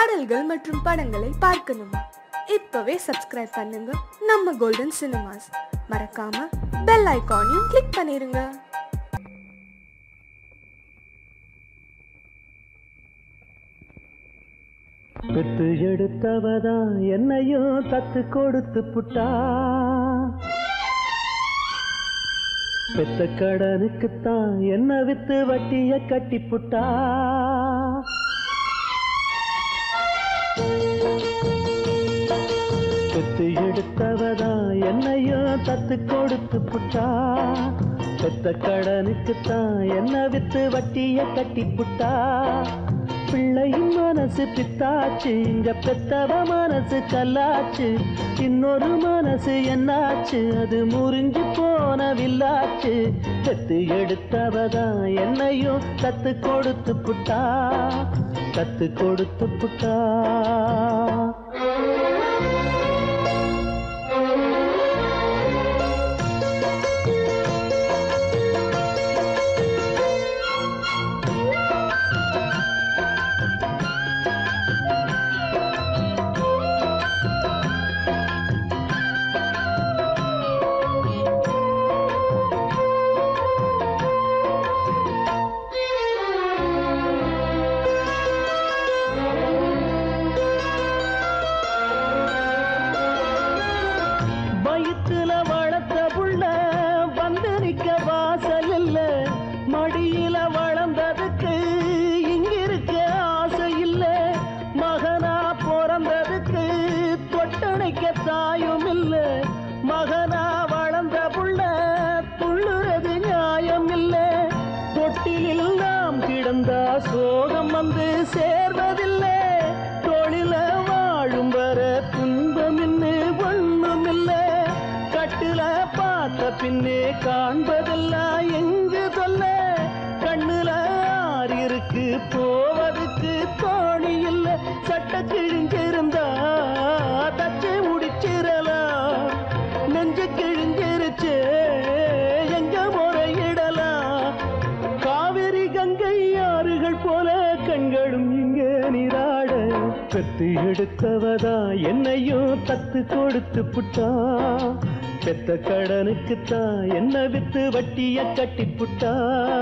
பாடல்கள் மற்றும் படங்களை பார்க்கணுமா? இப்பவே சப்ஸ்கிரைப் பண்ணுங்க நம்ம கோல்டன் சினிமாஸ். மறக்காம பெல் ஐகானையும் கிளிக் பண்ணிருங்க. பெத்து எடுத்தவதா என்னையும் தத்து கொடுத்து புட்டா, பெத்த கடனுக்குத்தான் என்ன வித்து வட்டிய கட்டி புட்டா. பெத்து எடுத்தவதா என்னையும் தத்து கொடுத்து புட்டா, பெத்த கடனுக்குத்தான் என்ன வித்து வட்டிய கட்டி புட்டா. பிள்ளையின் மனசு பித்தாச்சு, இங்க பெத்தவ மனசு கல்லாச்சு. இன்னொரு மனசு என்னாச்சு, அது முறிஞ்சு போன வில்லாச்சு. பெத்து எடுத்தவதான் என்னையும் தத்து கொடுத்து புட்டா, தத்து கொடுத்து புட்டா. வயிற்றுல வளர்த்த புள்ள வந்து நிக்க வாசல் இல்ல, மடியில வளர்ந்ததுக்கு இங்கிருக்க ஆசை இல்ல. மகனா பிறந்ததுக்கு தொட்டணைக்க தாயும் இல்ல, மகனா வளர்ந்த புள்ள துள்ளுறது நியாயம் இல்ல. தொட்டிலில் நாம் கிடந்தா சோகம் வந்து சேர்வதில்லை, தொழில வாழும் வர துன்பம் இன்னு ஒண்ணும் இல்லை. கட்டுல பார்த்த பின்னே காண்பதெல்லாம் எங்கு சொல்ல, கண்ணுல ஆறு இருக்கு போவதுக்கு தோணி இல்ல. சட்ட கிழிஞ்சிருந்தா தச்சு முடிச்சிடலாம், நெஞ்சு கிழிஞ்சிருச்சு எங்க முறையிடலாம். காவிரி கங்கை ஆறுகள் போல கண்களும் இங்க நீராட, பெத்து எடுத்தவதா என்னையும் தத்து கொடுத்து புட்டா. பெத்த கடனுக்குத்தான் என்ன வித்து வட்டிய கட்டி புட்டா.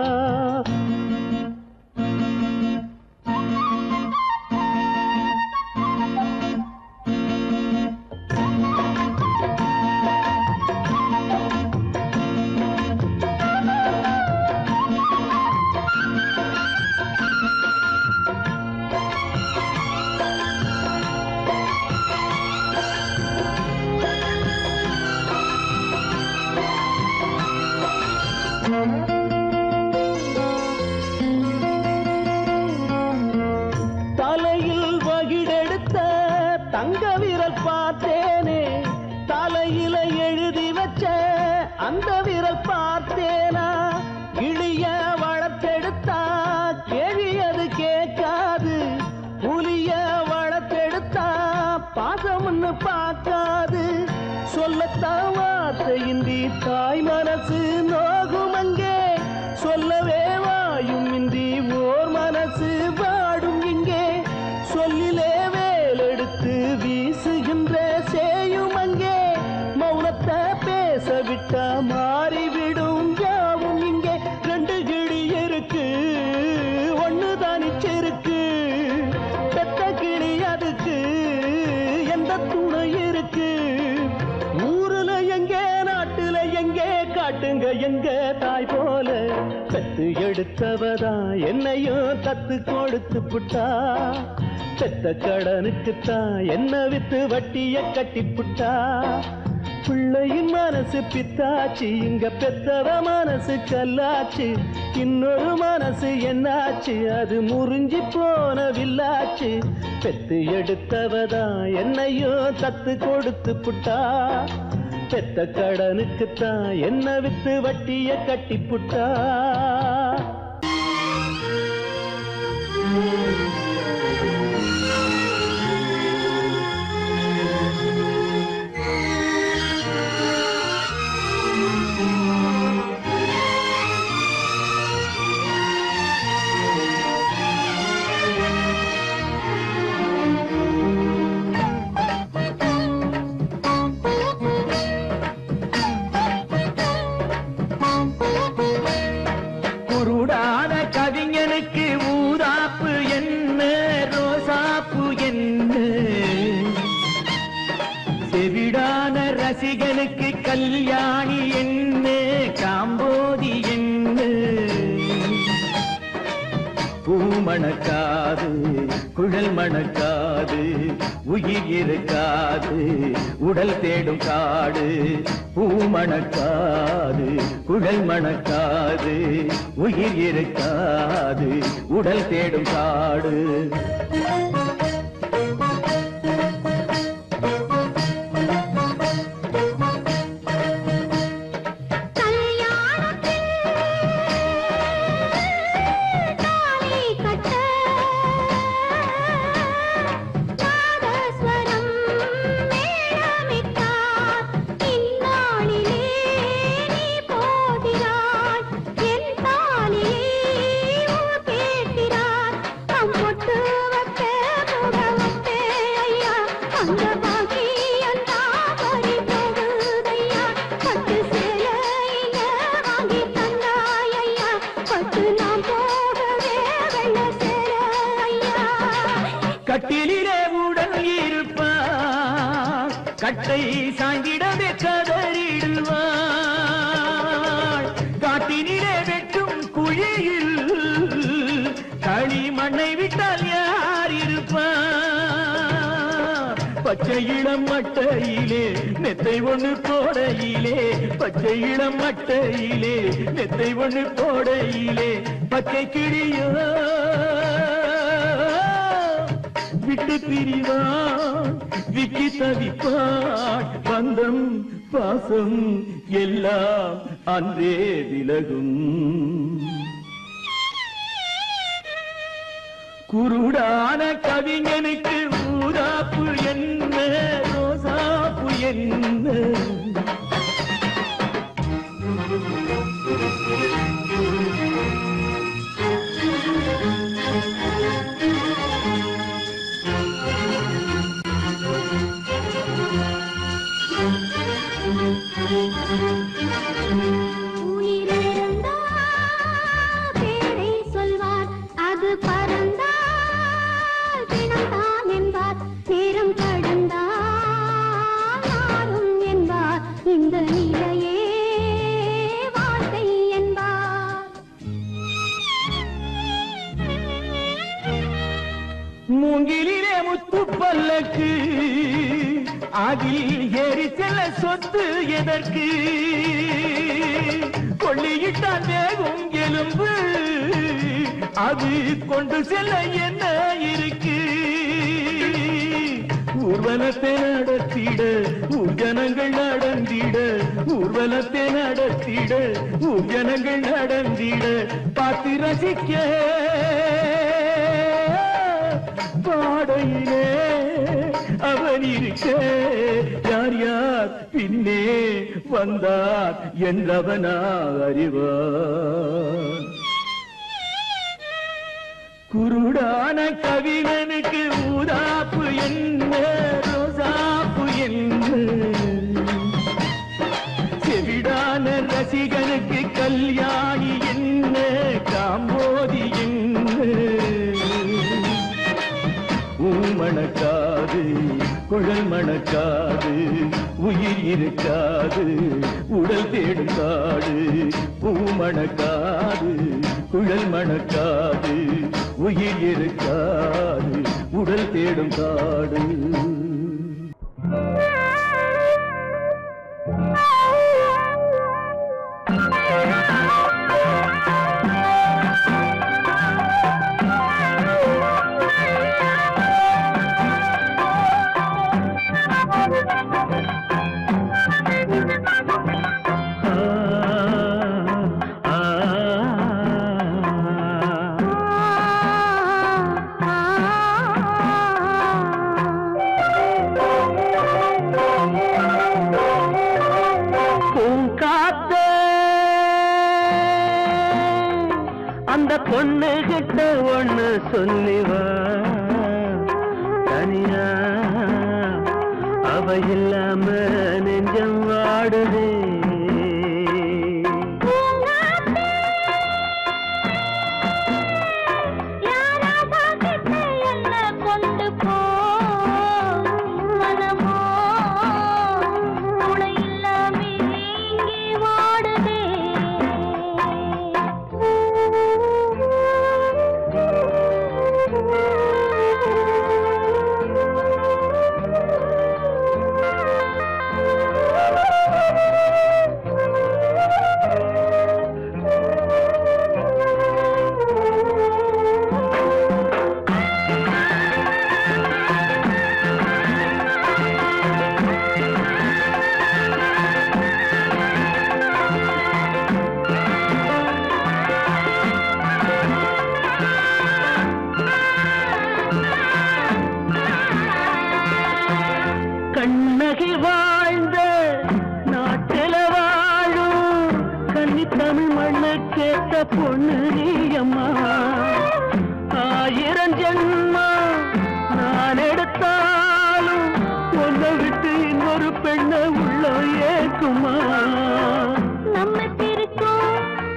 தலையில் வகிடெடுத்த தங்க விரல் பார்த்தேனே, தலையில எழுதி வச்ச அந்த விரல் பார்த்தேனா. கிளிய வளர்த்தெடுத்தா கேள்வி அது கேட்காது, புலிய வளர்த்தெடுத்தா பாசம்னு பார்க்காது. சொல்லத்தான் வார்த்தையின்றி தாய் மனசு நோகும் அங்கே, சொல்லவே வாயும் இன்றி ஓர் மனசு வாடும் இங்கே. சொல்லிலே வேலெடுத்து வீசுகின்ற சேயும் அங்கே, மௌனத்தை பேச விட்டா மாறிவிடும் யாவும் இங்கே. ரெண்டு கிளி இருக்கு ஒண்ணு தானிச்சிருக்கு, பெத்த கிளி அதுக்கு எந்த துணை இருக்கு. ஊருல எங்கே நாட்டுல எங்கே காட்டுங்க எங்க தாய் போல, பெத்து எடுத்தவதா என்னையும் தத்து கொடுத்து புட்டா. பெத்த கடனுக்குத்தான் என்ன வித்து வட்டிய கட்டி புட்டா. பிள்ளையின் மனசு பித்தாச்சு, இங்க பெத்தவ மனசு கல்லாச்சு. இன்னொரு மனசு என்னாச்சு, அது முறிஞ்சி போன வில்லாச்சு. பெத்து எடுத்தவதா என்னையும் தத்து கொடுத்து புட்டா. பெத்த கடனுக்குத்தான் என்ன வித்து வட்டிய கட்டி புட்டா. ரசிகனுக்கு கல்யாணி என்ன காம்போதி என்ன பூ மணக்காது குழல் மணக்காது உயிர் இருக்காது உடல் தேடும் காடு பூ மணக்காது குழல் மணக்காது உயிர் இருக்காது உடல் தேடும் காடு கட்டிலே உடன் இருப்பார் கட்டை சாய்ந்திடவே கதறிடுவார் காட்டினிலே வெட்டும் குழியில் களி மண்ணை விட்டால் யார் இருப்பார் பச்சை இளம் மட்டையிலே நெத்தை ஒண்ணு போடையிலே பச்சை இளம் மட்டையிலே நெத்தை ஒண்ணு போடையிலே பச்சை கிளியோ விட்டு பிரிவான் விக்கி தவிப்பான் பந்தம் பாசம் எல்லாம் அன்றே விலகும் குருடான கவிஞனுக்கு ஊதாப்பு என்ன ரோசாப்பு என்ன மூங்கிலே முத்து பல்லக்கு அதில் ஏறி செல்ல சொத்து எதற்கு கொள்ளியிட்டான் வேகும் எலும்பு அது கொண்டு செல்ல என்ன இருக்கு ஊர்வலத்தை நடத்திட ஊர்ஜனங்கள் நடந்திட ஊர்வலத்தை நடத்திட ஊர்ஜனங்கள் நடந்திட பார்த்து ரசிக்க பாடையிலே அவன் இருக்க யார் யார் பின்னே வந்தார் என்றவனா அறிவார் குருடான கவிஞனுக்கு ஊதாப்பு என்ன ரோசாப்பு என்ன செவிடான ரசிகனுக்கு கல்யாணி என்ன காம்போதி என்ன மணக்காது குழல் மணக்காது உயிர் இருக்காது உடல் தேடும் காடு பூ மணக்காது குழல் மணக்காது உயிர் இருக்காது உடல் தேடும் காடு பொண்ணு கிட்ட ஒண்ணு சொல்லிவா தனியா அவ இல்லாம நெஞ்சம் வாடுதே கொண்டு போ மனமோ உனை பொண்ணு நீ அம்மா. 1000 ஜென்மா நான் எடுத்தாலும் உன்னை விட்டு இன்னொரு பெண்ணை உள்ள ஏக்குமா? நம்ம திருக்கும்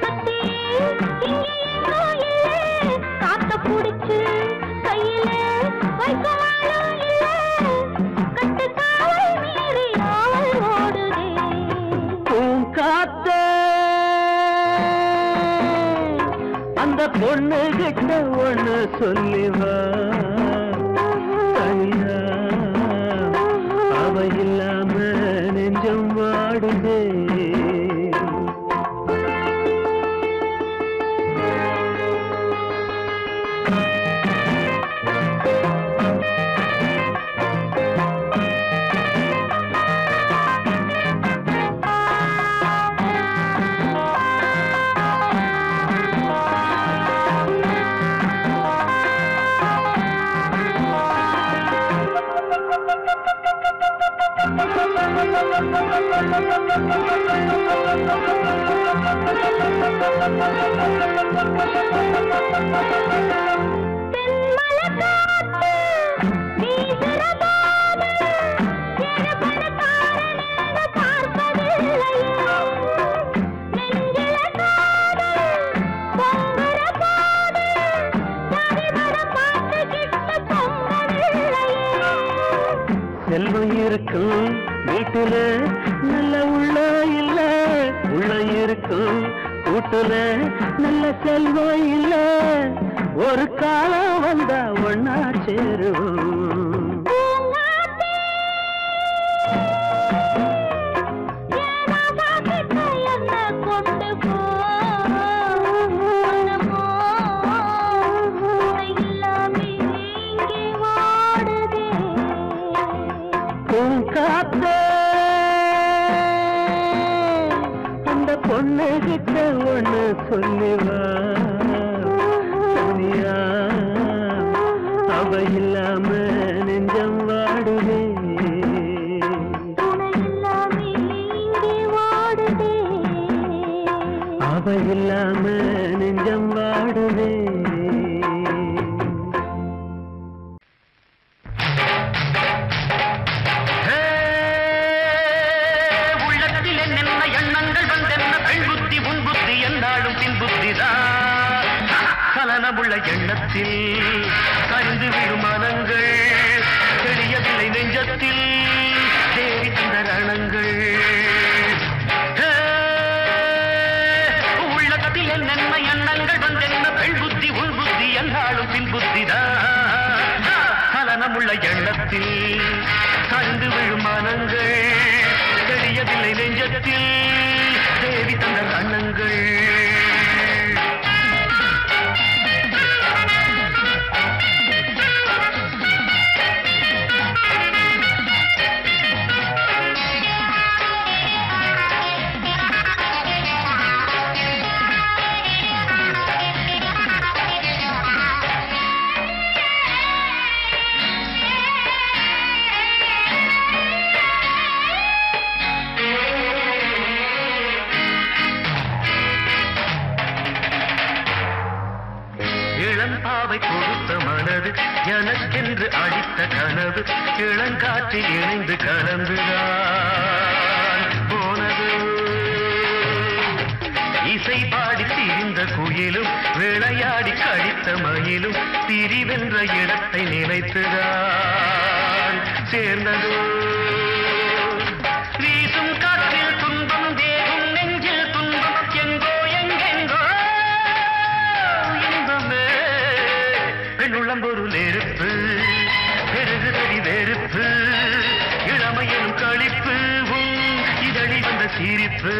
காத்த புடிச்சு கையில வைக்கவாலும் இல்ல கட்டு காவல் மீறி ஆவல் ஓடுதே. பூங்காத்த அந்த பொண்ணு கிட்ட ஒண்ணு சொல்லிவா. தனியா அவ இல்லாம நெஞ்சம் வாடுதே. செல்வம் இருக்கும் வீட்டுல நல்ல உள்ள இல்ல, உள்ள இருக்கும் கூட்டுல நல்ல செல்வம் இல்ல. ஒரு காலம் வந்தா ஒன்னா சேருவோம். பூங்காத்த அந்த பொண்ணு கிட்ட ஒண்ணு சொல்லிவா. தனியா அவ இல்லாம நெஞ்சம் வாடுதே. அவ இல்லாம நெஞ்சம் வாடுதே. கலனமுள்ள எண்ணத்தில் கரிந்து விடும் மனங்கள் தெரியவில்லை நெஞ்சத்தில் தேடி தந்த ரணங்கள். உள்ளத்தில் என்னென்ன எண்ணங்கள் வந்தென்ன பெண் புத்தி உள் புத்தி என்றாலும் பின் புத்திதான். கலனமுள்ள எண்ணத்தில் கரிந்து விடும் மனங்கள் தெரியவில்லை நெஞ்சத்தில் தேடி தந்த ரணங்கள். இளம்பாவை கொடுத்த மனது எனக்கென்று அடித்த கனவு இளங்காற்றில் இணைந்து கலந்துதான் போனது. இசை பாடி திரிந்த குயிலும் விளையாடி கழித்த மயிலும் திரிவென்ற இடத்தை நினைத்துதான் சேர்ந்தது. வீசும் காற்றில் துன்பம் தேகும் நெஞ்சில் துன்பம் எங்கோ எங்கெங்கோ பெண்ணுள்ளம் பொருள் நெருப்பு பெருகுதடி வெறுப்பு இளமையிலும் களிப்பு இதழில் வந்த சிரிப்பு.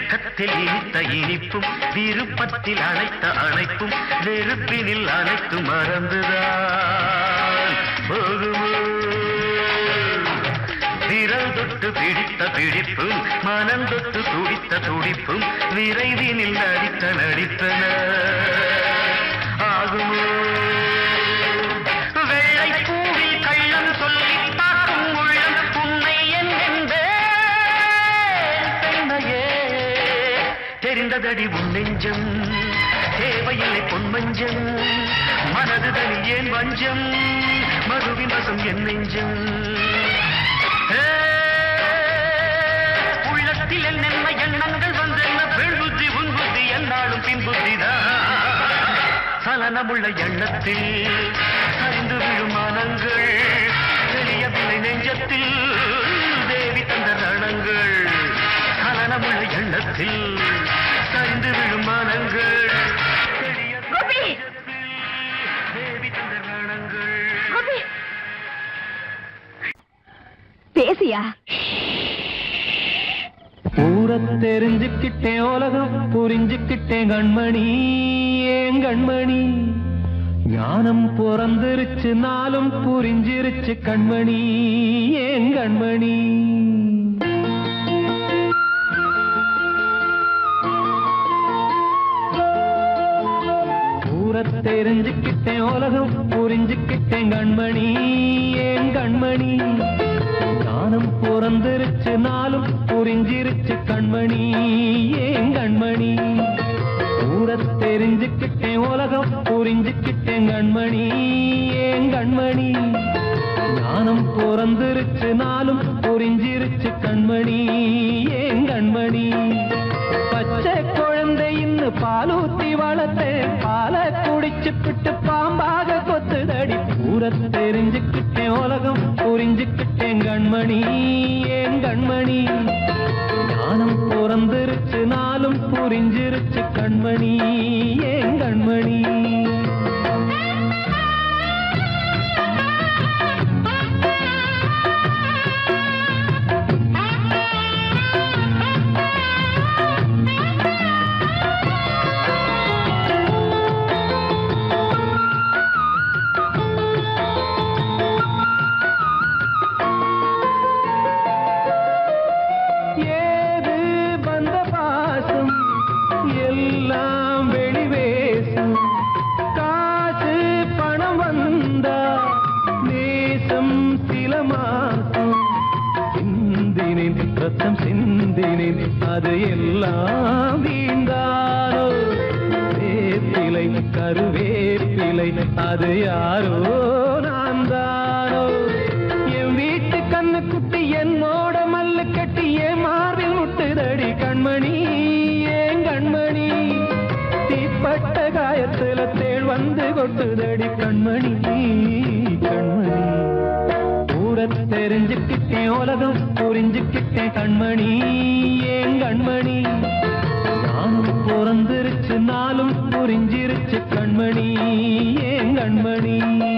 வெட்கத்தில் இனித்த இனிப்பும் விருப்பத்தில் அழைத்த அழைப்பும் நெருப்பினில் அனைத்து மறந்துதான் போகுமோ விரல் தொட்டு பிடித்த பிடிப்பும் மனம் தொட்டு துடித்த துடிப்பும் விரைவினில் நடித்த நடித்தன ஆகுமோ வெள்ளை பூவில் கள்ளம் சொல்லி தாக்கும் உள்ளம் உன்னை என்னென்றே பெண்மையே தெரிந்ததடி உன் நெஞ்சம் தேவையில்லை பொன்மஞ்சம் மனதுதனில் ஏன் வஞ்சம் மதுவின் வசம் என் நெஞ்சம் உள்ளத்தில் என்னென்ன எண்ணங்கள் வந்தென்ன பெண் புத்தி உன் புத்தி என்னாலும் பின் புத்திதான் சலனமுள்ள எண்ணத்தில் சரிந்து விழும் மனங்கள் தெரியவில்லை நெஞ்சத்தில் தேவி தந்த ரணங்கள் சலனமுள்ள எண்ணத்தில் சரிந்து விழும் மனங்கள் தேவி தந்த ரணங்கள் பேசியா ஊரை தெரிஞ்சுக்கிட்டேன் உலகம் புரிஞ்சுக்கிட்டேன் கண்மணி ஏன் கண்மணி ஞானம் பிறந்திருச்சு நாளும் புரிஞ்சிருச்சு கண்மணி ஏன் கண்மணி ஊரை தெரிஞ்சுக்கிட்டேன் உலகம் புரிஞ்சுக்கிட்டேன் கண்மணி ஏன் கண்மணி ஞானம் பிறந்திருச்சு நாளும் புரிஞ்சிருச்சு கண்மணி ஏன் கண்மணி ஊரை தெரிஞ்சுக்கிட்டேன் உலகம் புரிஞ்சுக்கிட்டேன் கண்மணி ஏன் கண்மணி ஞானம் பிறந்திருச்சு நாளும் புரிஞ்சிருச்சு கண்மணி ஏன் கண்மணி பச்சை குழந்தை இன்னும் பாலூத்தி வளர்த்தேன் பாலை குடிச்சு பிட்டு பாம்பாக கொத்துதடி ஊரை தெரிஞ்சுக்கிட்டேன் உலகம் புரிஞ்சுக்கிட்டேன் கண்மணி ஏன் கண்மணி ஞானம் பிறந்திருச்சு நாளும் புரிஞ்சிருச்சு கண்மணி ஏன் கண்மணி ரத்தம் சிந்தினேன் அது எல்லாம் வீண்டாரோ வேப்பிலை கருவேப்பிலை அது யாரோ நான் தானோ என் வீட்டு கண்ணு குட்டி என்னோட மல்லு கட்டி என் மார்பில் முட்டுதடி கண்மணி ஏன் கண்மணி தீப்பட்ட காயத்துல தேள் வந்து கொட்டுதடி கண்மணி கண்மணி தெரிஞ்சுக்கிட்டேன் உலகம் புரிஞ்சுக்கிட்டேன் கண்மணி ஏன் கண்மணி நானும் பிறந்திருச்சு நாளும் புரிஞ்சிருச்சு கண்மணி ஏன் கண்மணி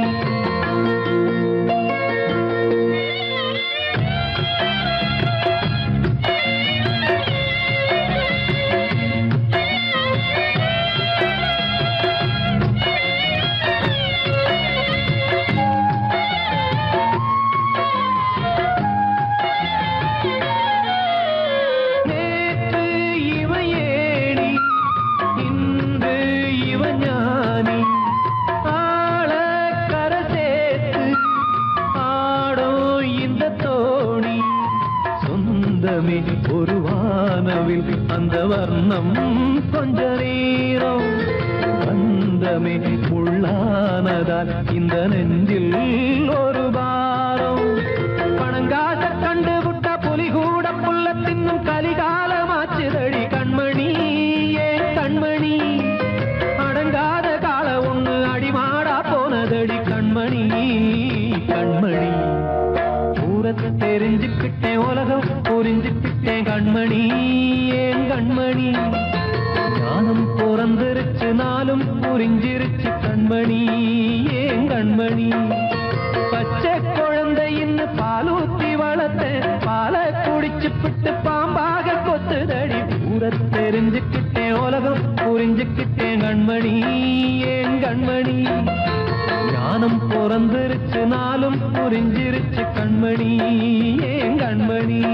ஒரு வானவில் அந்த வர்ணம் கொஞ்ச நேரம் வந்தமே உள்ளானதால் இந்த நெஞ்சில் ஒரு பாரம் பணங்காச கண்டு விட்ட புலி கூட புல்ல தின்னும் கலிகாலமாச்சுதடி கண்மணி ஏன் கண்மணி அடங்காத கால ஒண்ணு அடிமாடா போனதடி கண்மணி கண்மணி தெரிஞ்சுக்கிட்டேன் உலகம் புரிஞ்சுக்கிட்டேன் கண்மணி ஏன் கண்மணி ஞானம் பிறந்திருச்சு நாளும் புரிஞ்சிருச்சு கண்மணி ஏன் கண்மணி பச்சை குழந்தை இன்னும் பாலூத்தி வளர்த்த பாலை குடிச்சு பிட்டு பாம்பாக கொத்துதடி ஊரை தெரிஞ்சுக்கிட்டேன் உலகம் புரிஞ்சுக்கிட்டேன் கண்மணி ஏன் கண்மணி ஞானம் பிறந்திருச்சு நாளும் புரிஞ்சிருச்சு கண்மணி ஏன் கண்மணி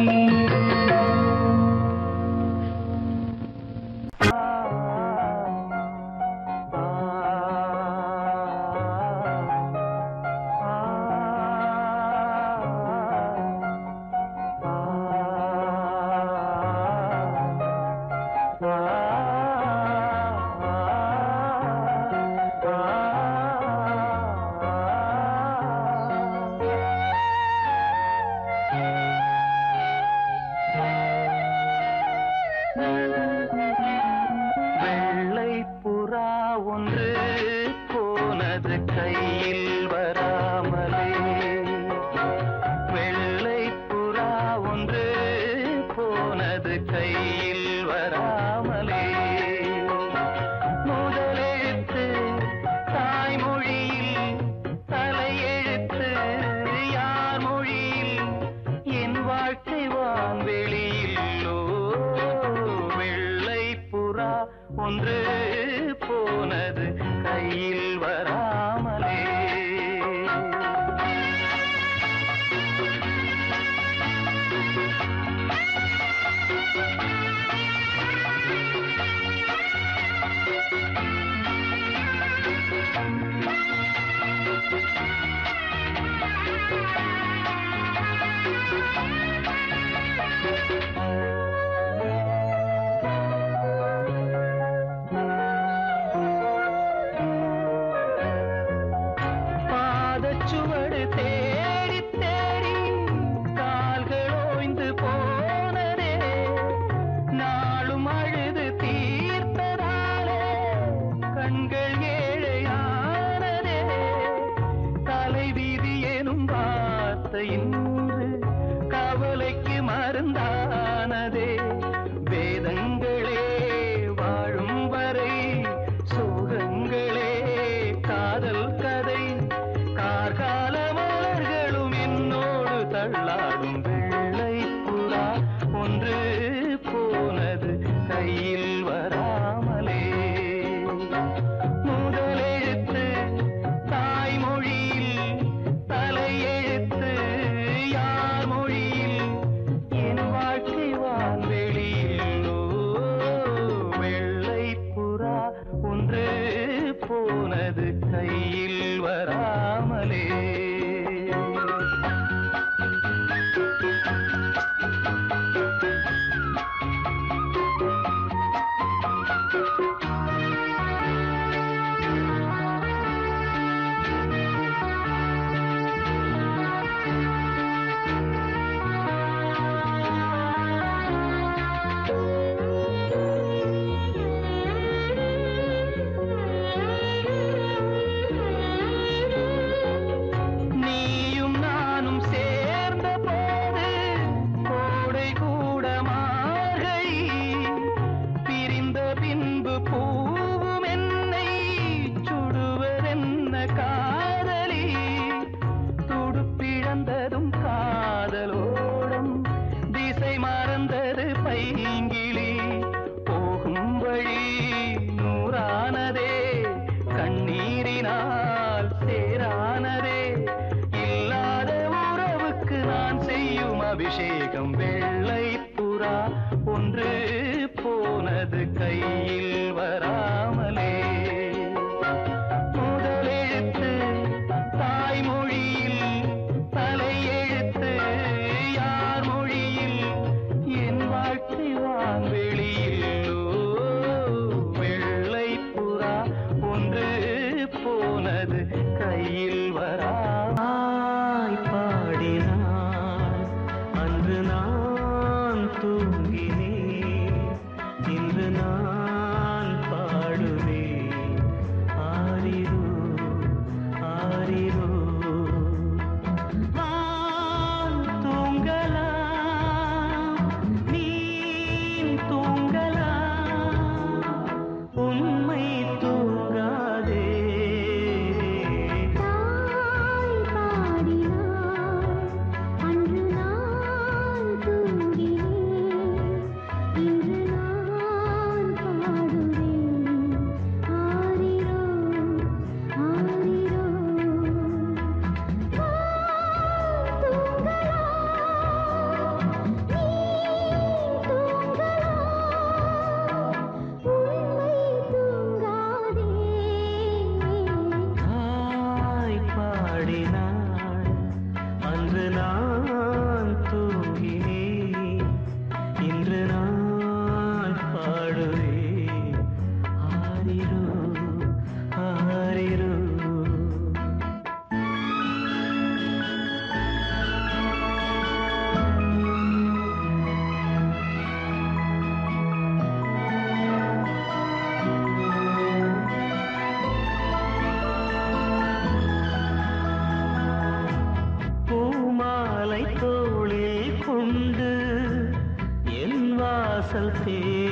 வாசல் தேடி